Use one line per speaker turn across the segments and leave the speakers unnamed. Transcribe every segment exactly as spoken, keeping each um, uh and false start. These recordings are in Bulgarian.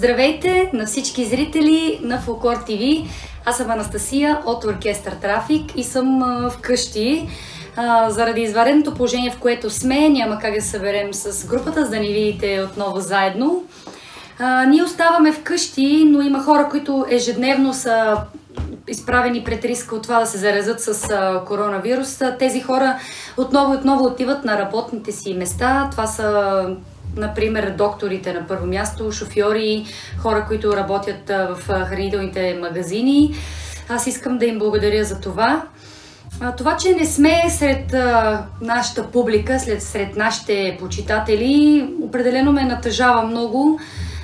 Здравейте на всички зрители на Фолклор ТВ. Аз съм Анастасия от Оркестър Трафик и съм а, вкъщи. А, заради извънредното положение, в което сме, няма как да се съберем с групата, за да ни видите отново заедно. А, ние оставаме вкъщи, но има хора, които ежедневно са изправени пред риска от това да се заразят с а, коронавирус. Тези хора отново и отново отиват на работните си места. Това са, например, докторите на първо място, шофьори, хора, които работят а, в хранителните магазини. Аз искам да им благодаря за това. А, това, че не сме сред а, нашата публика, след, сред нашите почитатели, определено ме натъжава много.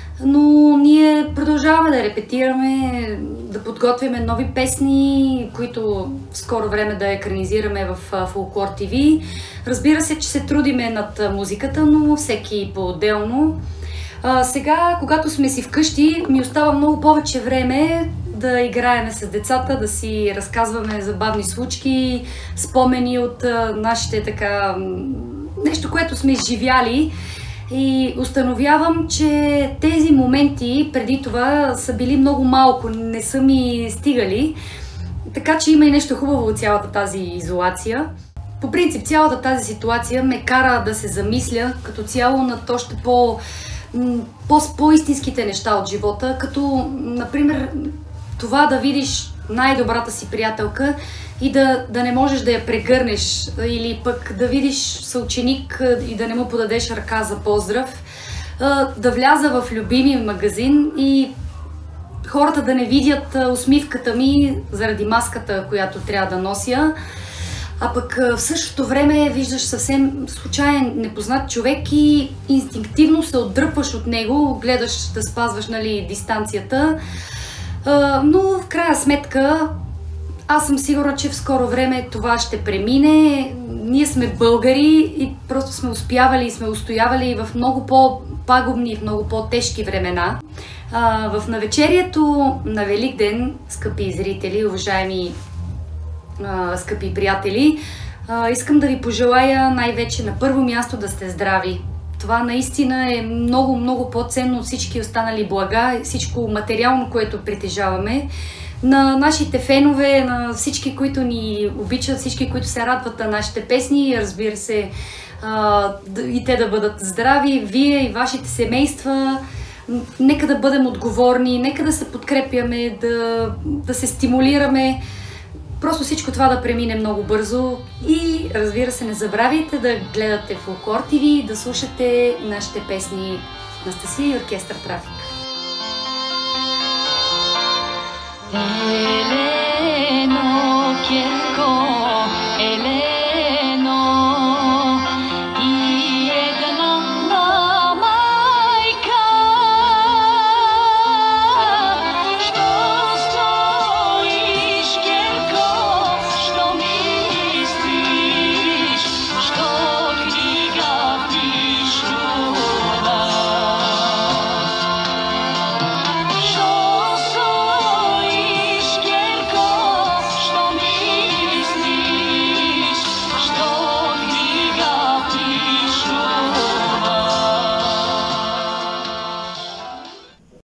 Но ние продължаваме да репетираме, да подготвяме нови песни, които в скоро време да екранизираме в Фолклор ТВ. Разбира се, че се трудиме над музиката, но всеки по-отделно. А, сега, когато сме си вкъщи, ми остава много повече време да играеме с децата, да си разказваме забавни случки, спомени от а, нашите така... нещо, което сме изживяли. И установявам, че тези моменти преди това са били много малко, не са ми стигали. Така че има и нещо хубаво от цялата тази изолация. По принцип, цялата тази ситуация ме кара да се замисля като цяло над още по, по, по-истинските неща от живота, като, например, това да видиш най-добрата си приятелка и да, да не можеш да я прегърнеш, или пък да видиш съученик и да не му подадеш ръка за поздрав, да вляза в любимия магазин и хората да не видят усмивката ми заради маската, която трябва да нося, а пък в същото време виждаш съвсем случайен, непознат човек и инстинктивно се отдръпваш от него, гледаш да спазваш, нали, дистанцията, но в крайна сметка аз съм сигурна, че в скоро време това ще премине. Ние сме българи и просто сме успявали и сме устоявали в много по-пагубни, в много по-тежки времена. А, в навечерието на Великден, скъпи зрители, уважаеми а, скъпи приятели, а, искам да ви пожелая най-вече на първо място да сте здрави. Това наистина е много, много по-ценно от всички останали блага, всичко материално, което притежаваме. На нашите фенове, на всички, които ни обичат, всички, които се радват на нашите песни, разбира се, а, и те да бъдат здрави, вие и вашите семейства. Нека да бъдем отговорни, нека да се подкрепяме, да, да се стимулираме. Просто всичко това да премине много бързо и, разбира се, не забравяйте да гледате Фолклор ТВ, да слушате нашите песни Анастасия и Оркестър Трафик.